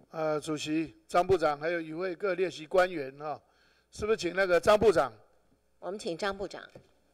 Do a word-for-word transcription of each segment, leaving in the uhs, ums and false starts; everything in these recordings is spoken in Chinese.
呃主席张部长，还有与会各列席官员哈、哦，是不是请那个张部长？ 我们请张部长。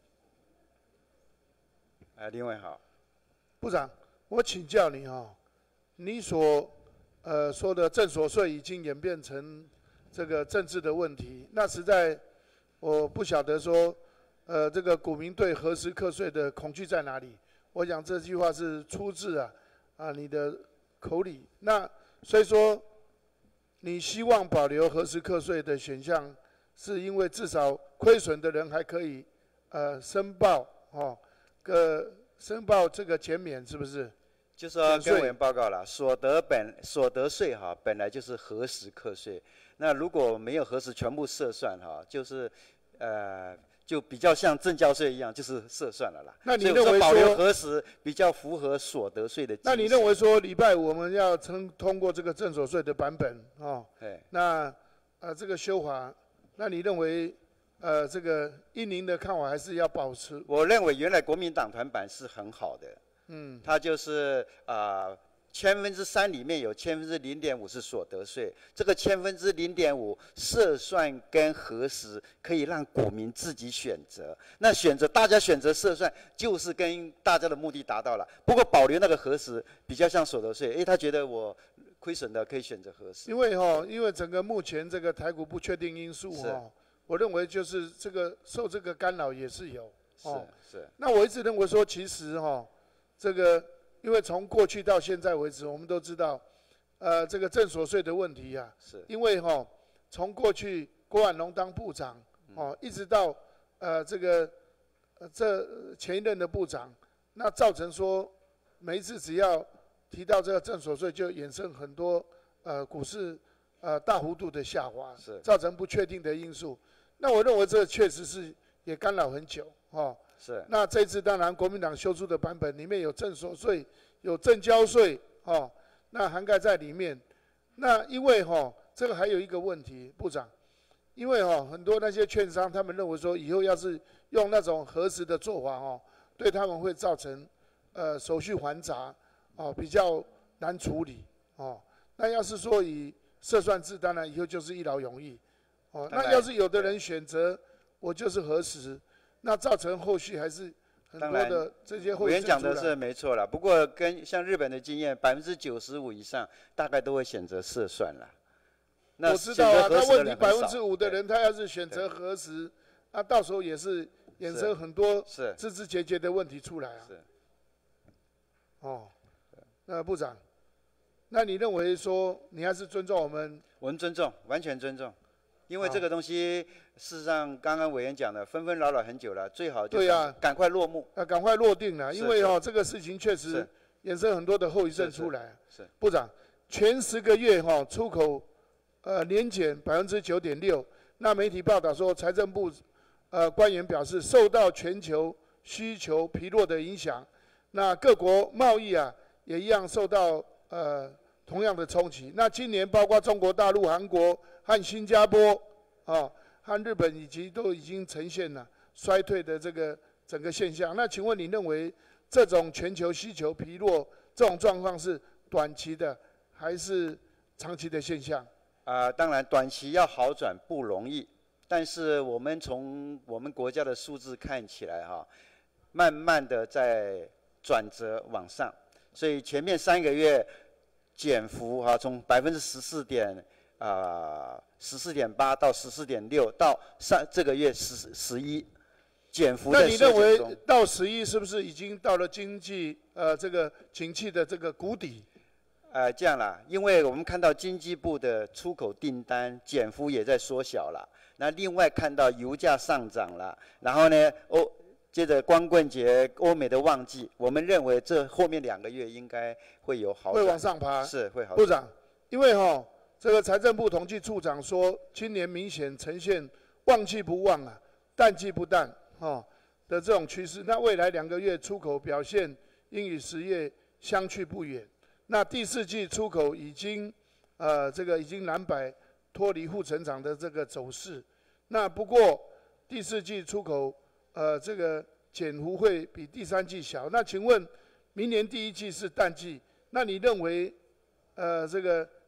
哎，林委好。 部长，我请教你哈、哦，你所呃说的证所税已经演变成这个政治的问题，那实在我不晓得说，呃，这个股民对核时课税的恐惧在哪里？我想这句话是出自啊啊你的口里。那所以说，你希望保留核时课税的选项，是因为至少亏损的人还可以呃申报哦，个申报这个减免是不是？ 就说跟委员报告了，所得本所得税哈本来就是核时课税，那如果没有核时全部设算哈，就是呃就比较像证交税一样，就是设算了啦。 那你认为说保留核时比较符合所得税的？ 那你认为说礼拜五我们要通通过这个证所税的版本哦？对。那呃这个修法，那你认为？呃，这个依您的看法，还是要保持。 我认为原来国民党团版是很好的，嗯，它就是呃千分之三里面有千分之零点五是所得税，这个千分之零点五设算跟核实可以让股民自己选择。那选择大家选择设算，就是跟大家的目的达到了。不过保留那个核实比较像所得税，因为他觉得我亏损的可以选择核实。 因为哈、哦，因为整个目前这个台股不确定因素哈、哦。我认为就是这个受这个干扰也是有， 哦，是是。 那我一直认为说，其实哈、哦，这个因为从过去到现在为止，我们都知道，呃，这个证所税的问题啊，是因为哈、哦，从过去郭婉龙当部长，哦，一直到呃这个呃这前一任的部长，那造成说每一次只要提到这个证所税，就衍生很多呃股市呃大幅度的下滑，是造成不确定的因素。那我认为这确实是也干扰很久，哦。是。那这次当然国民党修出的版本里面有证所税，有证交税，哦，那涵盖在里面。那因为哈、哦，这个还有一个问题，部长，因为哈、哦、很多那些券商他们认为说，以后要是用那种核实的做法哦，对他们会造成呃手续繁杂，哦比较难处理，哦。那要是说以设算制，当然以后就是一劳永逸。哦，那要是有的人选择我就是核实，那造成后续还是很多的这些后遗症出来。 委员讲的是没错了，不过跟像日本的经验，百分之九十五以上大概都会选择设算了。那我知道啊，他问你百分之五的人，他要是选择核实，那到时候也是衍生很多枝枝节节的问题出来啊。是。哦，那部长，那你认为说你还是尊重我们？ 我们尊重，完全尊重。因为这个东西，事实上刚刚委员讲的，纷纷扰扰很久了，最好就是赶快落幕。 啊，赶快落定了，因为哦，这个事情确实衍生很多的后遗症出来。是。是部长，前十个月哈、哦、出口，呃年减百分之九点六。那媒体报道说，财政部呃官员表示，受到全球需求疲弱的影响，那各国贸易啊也一样受到呃同样的冲击。那今年包括中国大陆、韩国和新加坡，啊，和日本以及都已经呈现了衰退的这个整个现象。那请问你认为这种全球需求疲弱这种状况是短期的还是长期的现象？ 啊、呃，当然短期要好转不容易，但是我们从我们国家的数字看起来哈，慢慢的在转折往上，所以前面三个月减幅哈，从百分之十四点。啊，十四点八到十四点六，到上这个月十十一，减幅在那你认为到十一是不是已经到了经济呃这个景气的这个谷底？ 呃，这样啦，因为我们看到经济部的出口订单减幅也在缩小了，那另外看到油价上涨了，然后呢，欧接着光棍节欧美的旺季，我们认为这后面两个月应该会有好转， 会往上爬， 是会好转。 部长，因为哈、哦。这个财政部统计处长说，今年明显呈现旺季不旺啊，淡季不淡哦的这种趋势。那未来两个月出口表现应与十月相去不远。那第四季出口已经呃这个已经难摆脱离负成长的这个走势。那不过第四季出口呃这个减幅会比第三季小。那请问明年第一季是淡季，那你认为呃这个？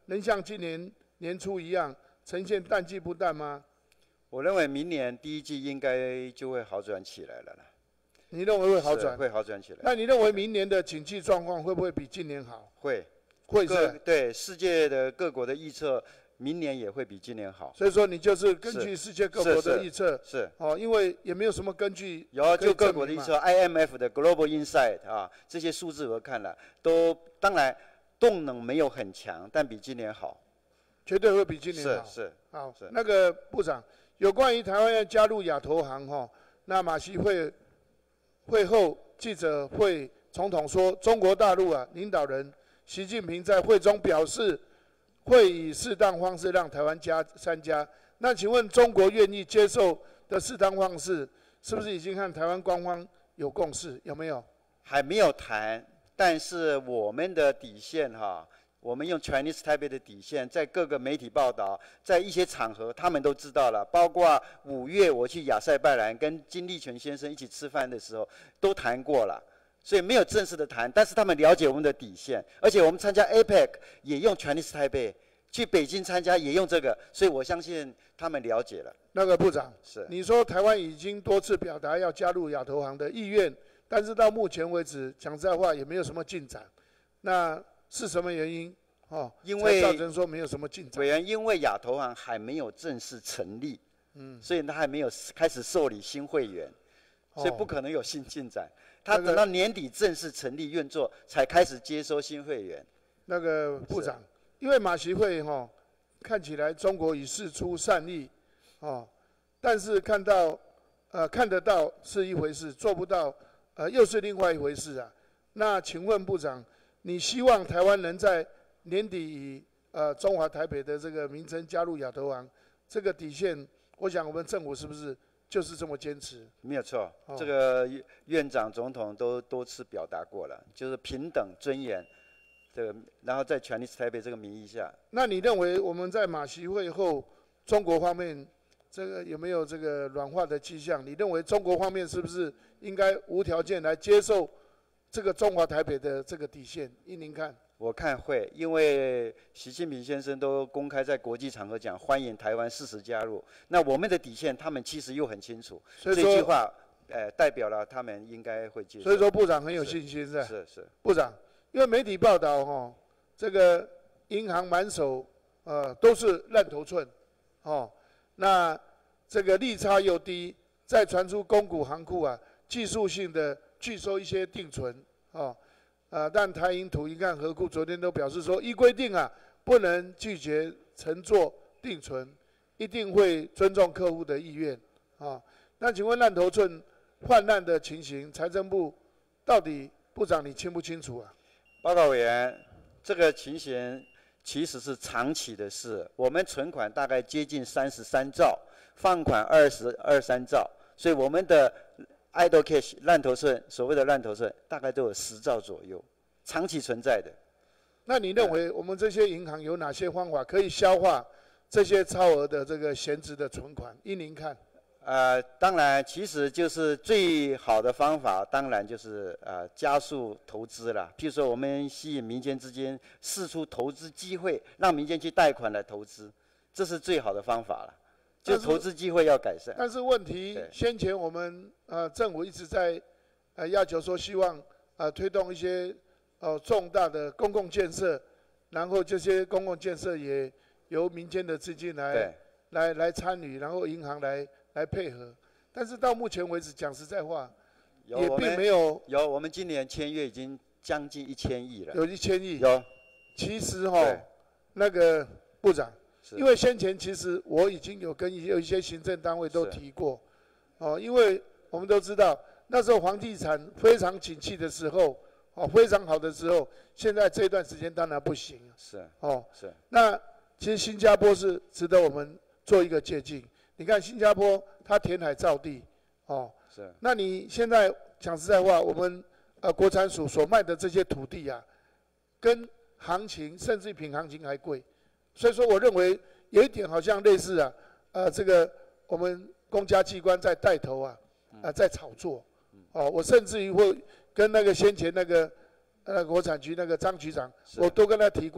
能像今年年初一样呈现淡季不淡吗？ 我认为明年第一季应该就会好转起来了啦。 你认为会好转？ 会好转起来。 那你认为明年的景气状况会不会比今年好？ 会， 会是。 对，世界的各国的预测，明年也会比今年好。 所以说你就是根据世界各国的预测， 是，是哦，因为也没有什么根据。 有，就各国的预测 ，I M F 的 Global Insight 啊，这些数字我看了，都当然动能没有很强，但比今年好。 绝对会比今年好。 是是。 好，那个部长，有关于台湾要加入亚投行哈，那马习会会后记者会，总统说中国大陆啊领导人习近平在会中表示，会以适当方式让台湾加参加。那请问中国愿意接受的适当方式，是不是已经和台湾官方有共识？有没有？ 还没有谈，但是我们的底线哈。我们用 Chinese Taipei 的底线，在各个媒体报道，在一些场合，他们都知道了。包括五月我去亚塞拜然跟金立全先生一起吃饭的时候，都谈过了。所以没有正式的谈，但是他们了解我们的底线。而且我们参加 A P E C 也用 Chinese Taipei， 去北京参加也用这个，所以我相信他们了解了。 那个部长， 是你说台湾已经多次表达要加入亚投行的意愿，但是到目前为止，讲实在话也没有什么进展。那是什么原因？哦， 因为造成说没有什么进展。 委员，因为亚投行还没有正式成立，嗯，所以他还没有开始受理新会员， 哦、 所以不可能有新进展。他等到年底正式成立运作，才开始接收新会员。 那个部长，因为马习会哈、哦，看起来中国已释出善意，哦，但是看到呃看得到是一回事，做不到呃又是另外一回事啊。那请问部长，你希望台湾能在年底以呃中华台北的这个名称加入亚投行，这个底线，我想我们政府是不是就是这么坚持？ 没有错，哦、这个院长、总统都多次表达过了，就是平等、尊严，这个，然后在Chinese Taipei这个名义下。 那你认为我们在马习会后，中国方面这个有没有这个软化的迹象？你认为中国方面是不是应该无条件来接受这个中华台北的这个底线？依您看？ 我看会，因为习近平先生都公开在国际场合讲欢迎台湾适时加入。那我们的底线，他们其实又很清楚。 所以这句话，呃，代表了他们应该会接受。 所以说，部长很有信心，是吧？ 是是。 部长，因为媒体报道哈，这个银行满手呃都是烂头寸，哦，那这个利差又低，再传出公股行库啊技术性的拒收一些定存，哦。啊，但台银、土银和合库昨天都表示说，依规定啊，不能拒绝承做定存，一定会尊重客户的意愿啊。那请问烂头寸泛滥的情形，财政部到底部长你清不清楚啊？ 报告委员，这个情形其实是长期的事。我们存款大概接近三十三兆，放款二十二三兆，所以我们的idle cash 烂头寸，所谓的烂头寸，大概都有十兆左右，长期存在的。 那你认为我们这些银行有哪些方法可以消化这些超额的这个闲置的存款？依您看？ 呃，当然，其实就是最好的方法，当然就是呃加速投资了。譬如说，我们吸引民间资金，释出投资机会，让民间去贷款来投资，这是最好的方法了。就投资机会要改善， 但是问题，先前我们呃政府一直在呃要求说，希望呃推动一些呃重大的公共建设，然后这些公共建设也由民间的资金来来来参与，然后银行来来配合。但是到目前为止，讲实在话，也并没有有我们今年签约已经将近一千亿了， 有一千亿。 有， 其实哈、哦，那个部长。因为先前其实我已经有跟有一些行政单位都提过，哦，因为我们都知道那时候房地产非常景气的时候，哦，非常好的时候，现在这段时间当然不行。 是。 哦。 是。 那其实新加坡是值得我们做一个借鉴。你看新加坡，它填海造地，哦。 是。 那你现在讲实在话，我们呃国产署所卖的这些土地啊，跟行情甚至比行情还贵。所以说，我认为有一点好像类似啊，呃，这个我们公家机关在带头啊，啊、呃，在炒作，哦，我甚至于会跟那个先前那个呃国产局那个张局长，我都跟他提过，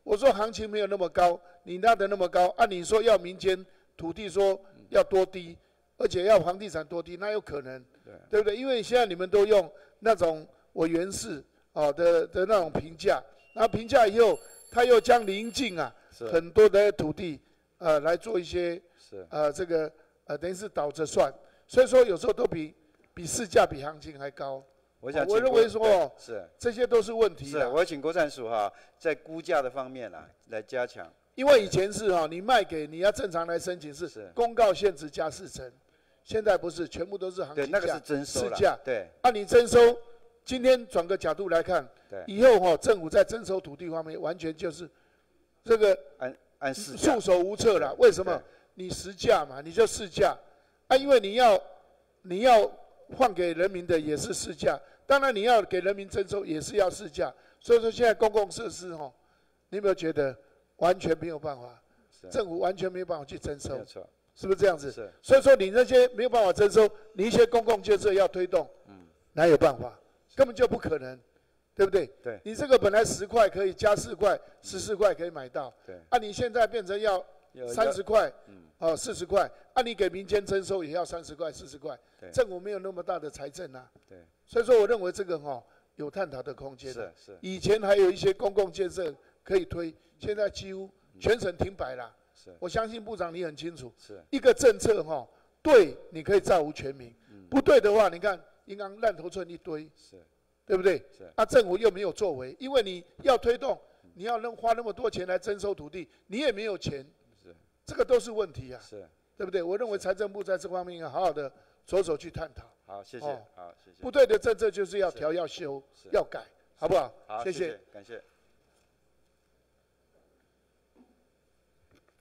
我说行情没有那么高，你拉得那么高，按、啊、你说要民间土地说要多低，而且要房地产多低，那有可能，对, 对不对？因为现在你们都用那种我原市哦的的那种评价，然后评价以后，他又将邻近啊很多的土地呃来做一些呃这个呃等于是倒着算，所以说有时候都比比市价比行情还高。 我想， 我认为说， 是这些都是问题。 是，我请国产署哈，在估价的方面啊，来加强。 因为以前是哈，你卖给你要正常来申请是公告限值加四成，现在不是，全部都是行情价。 对，那个是征收市价。 对。 按你征收，今天转个角度来看，对，以后哈，政府在征收土地方面，完全就是这个按按市价束手无策了。为什么？你实价嘛，你就市价，啊，因为你要你要换给人民的也是市价。当然，你要给人民征收也是要市价，所以说现在公共设施哈，你有没有觉得完全没有办法？政府完全没有办法去征收，是不是这样子？所以说你那些没有办法征收，你一些公共建设要推动，嗯，哪有办法？根本就不可能，对不对？ 对。 你这个本来十块可以加四块，十四块可以买到，对。啊，你现在变成要三十块，嗯，哦，四十块，啊，你给民间征收也要三十块、四十块，政府没有那么大的财政啊，对。所以说，我认为这个哈、哦、有探讨的空间。 是是。 以前还有一些公共建设可以推，现在几乎全省停摆了。是。我相信部长你很清楚。是。一个政策哈、哦，对，你可以造福全民；嗯、不对的话，你看银行烂头寸一堆。是。对不对？是。啊，政府又没有作为，因为你要推动，你要能花那么多钱来征收土地，你也没有钱。是。这个都是问题啊。是。对不对？我认为财政部在这方面要好好的着手去探讨。 好，谢谢。哦、好，谢谢。 不对的政策就是要调、要修、要改，好不好？ 好， 谢谢， 感谢。